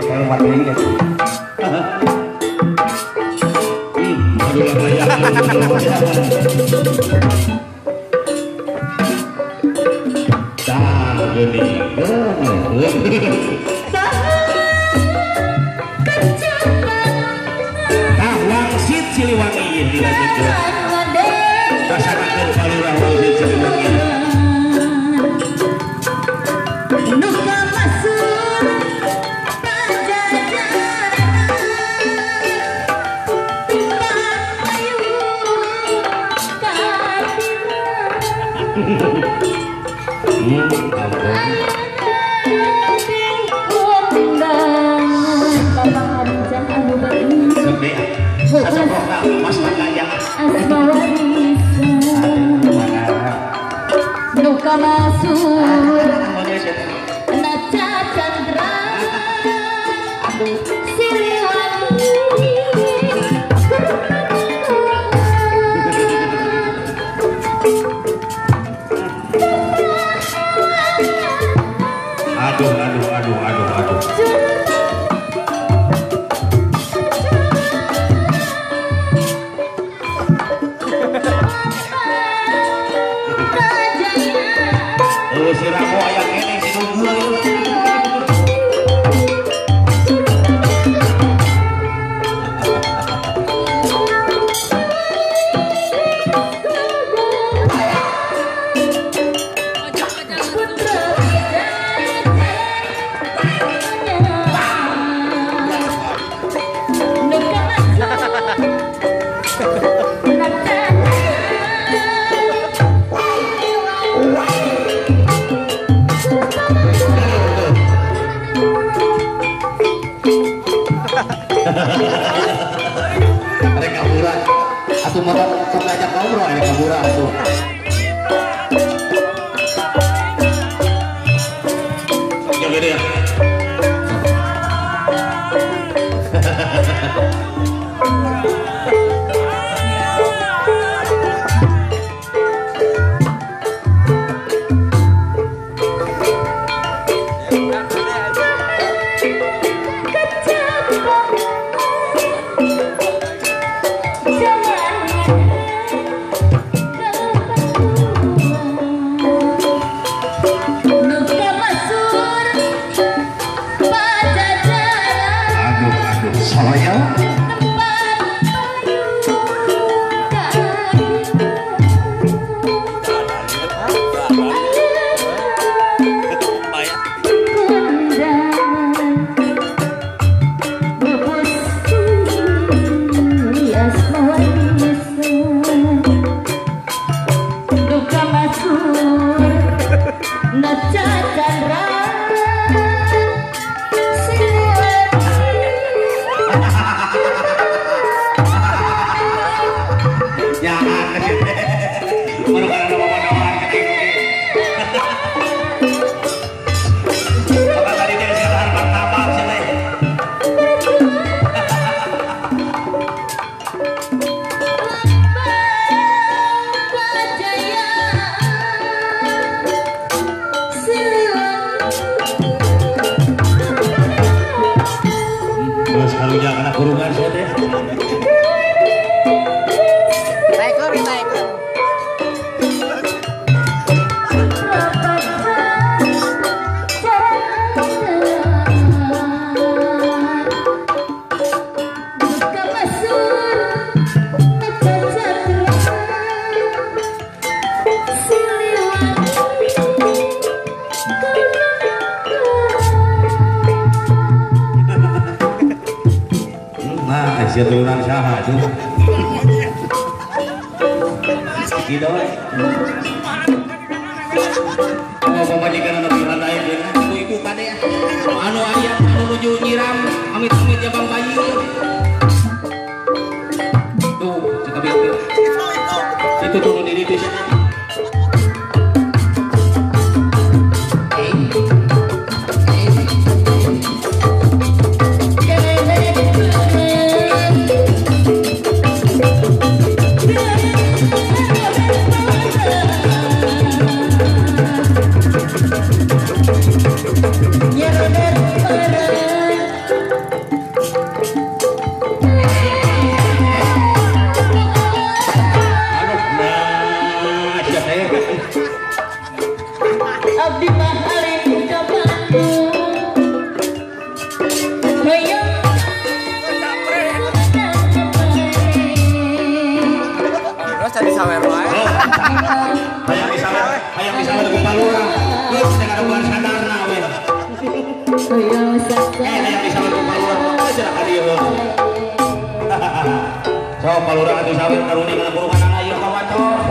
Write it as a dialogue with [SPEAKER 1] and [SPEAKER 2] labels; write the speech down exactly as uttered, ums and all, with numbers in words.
[SPEAKER 1] hormat ini deh. Aduh lah ya. Dah gini. Tah wangsit Siliwangi dilanjutkan. Masyarakat Palura wangsit Siliwangi.
[SPEAKER 2] Nuka masuk Naca Chandra Siliwangi.
[SPEAKER 1] Aduh, aduh, aduh, aduh, aduh. Oh, si Ramo aya kene si nunggu ieu. Ada kabura, atuh mau sok ngajak ngobrol ada kabura atuh. Sok gede ya. Terus kalau jangan anak kurungan saya deh.
[SPEAKER 3] Taikor, taikor.
[SPEAKER 1] Asia turunan saha tuh. Gitu. Oh, pemajikan anak piran lain deh. Ibu-ibu kade ya. Anu aya anu nuju nyiram, amit-amit ya Bang Bayi. Tuh, cekap itu. Itu turun di ditis.
[SPEAKER 2] Yeah,
[SPEAKER 1] Eh, yang bisa lu palura aja lah kali ya. So palura atuh sawir karuning kana perumahan ayeuna kawan.